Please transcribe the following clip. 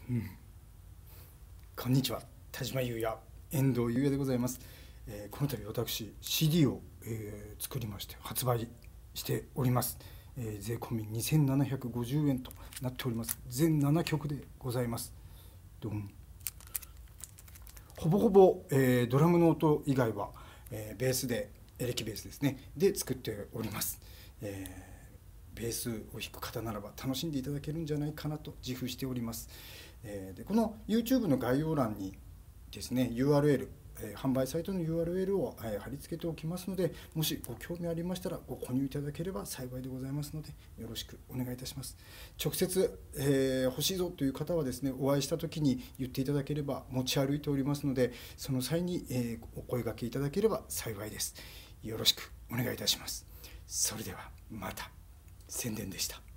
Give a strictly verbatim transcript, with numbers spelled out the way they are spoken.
うん、こんにちは、田島優也、遠藤優也でございます。えーこの度私 シーディー を、えー作りまして発売しております。えー税込みにせんななひゃくごじゅうえんとなっております。全ななきょくでございます。どんほぼほぼ、えードラムの音以外は、えーベースでエレキベースですねで作っております。えーベースを弾く方ならば楽しんでいただけるんじゃないかなと自負しております。えーでこの YouTube の概要欄にですね ユーアールエル、えー販売サイトの ユーアールエル を、えー貼り付けておきますので、もしご興味ありましたらご購入いただければ幸いでございますので、よろしくお願いいたします。直接、えー欲しいぞという方はですね、お会いした時に言っていただければ持ち歩いておりますので、その際に、えーお声掛けいただければ幸いです。よろしくお願いいたします。それではまた。宣伝でした。